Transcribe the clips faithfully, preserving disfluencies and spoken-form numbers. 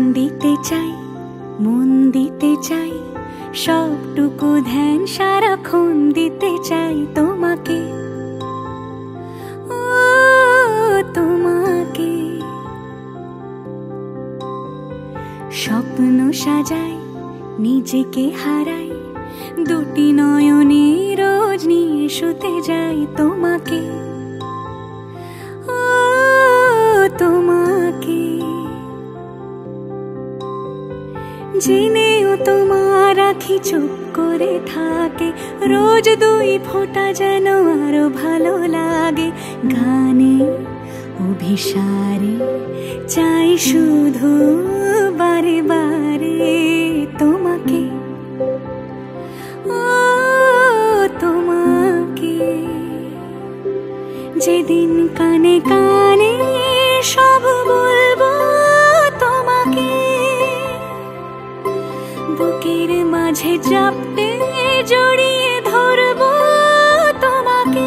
দিতে চাই, মন দিতে চাই, সবটুকু ধ্যান সারাক্ষণ দিতে চাই তোমাকে, ও তোমাকে। স্বপ্ন সাজাই, নিজেকে হারাই, দুটি নয়নে রোজ নিয়ে শুতে যাই তোমাকে, ও তোমাকে। জেনেও তোমার আখি চুপ করে থাকে, রোজ দুই ফোঁটা যেন আরো ভালো লাগে। গানে অভিসারে চাই শুধু বারে বারে তোমাকে, ও তোমাকে। যেদিন কানে কানে সব বলবো তোমাকে, বুকের মাঝে চাপতে জড়িয়ে ধরবো তোমাকে।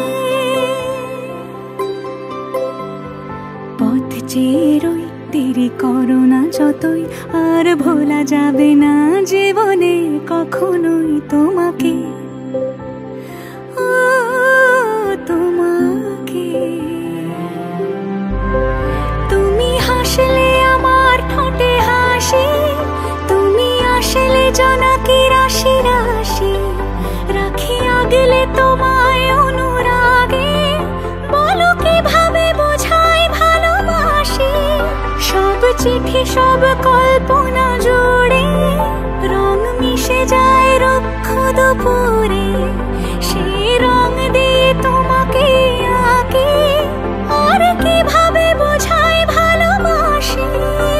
পথ চেয়ে রই, দেরি করো না যতই, আর ভোলা যাবে না জীবনে কখনোই তোমাকে, ও তোমাকে। তুমি হাসলে আমার ঠোঁটে হাসি, তুমি আসলে জোনাকি রাশি রাশি, রাখি আগলে তোমায় অনুরাগে, বলো কিভাবে বোঝাই ভালোবাসি। সব চিঠি সব কল্পনা জুড়ে রং মিশে যায় রুক্ষ দুপুরে, সেই রং দিয়ে তোমাকে আঁকি, আর কিভাবে বোঝাই ভালোবাসি।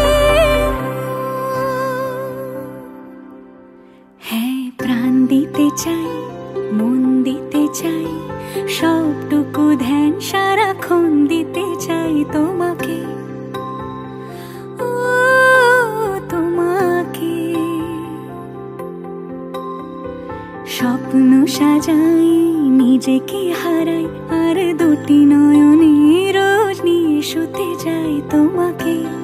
হ্যাঁ, প্রাণ দিতে চাই, মন দিতে চাই, সবটুকু ধ্যান সারাক্ষণ দিতে চাই তোমাকে, ও তোমাকে। স্বপ্ন সাজাই, নিজেকে হারাই, আর দুটি নয়নে রোজ নিয়ে শুতে যাই তোমাকে।